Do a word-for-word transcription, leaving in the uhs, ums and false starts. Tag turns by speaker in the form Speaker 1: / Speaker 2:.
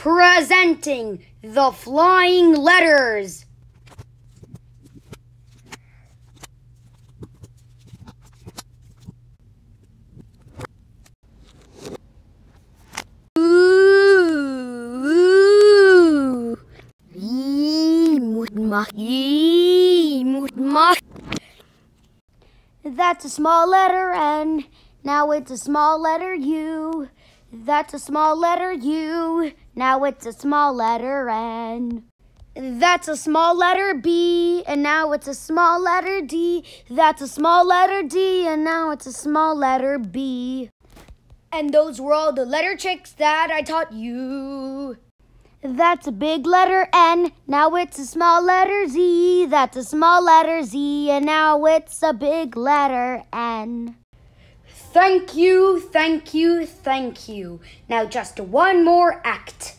Speaker 1: Presenting the flying letters. That's a small letter N. Now it's a small letter U. That's a small letter U. Now it's a small letter N. That's a small letter B, and now it's a small letter D. That's a small letter D, and now it's a small letter B. And those were all the letter tricks that I taught you. That's a big letter N, now it's a small letter Z. That's a small letter Z, and now it's a big letter N. Thank you, thank you, thank you. Now just one more act.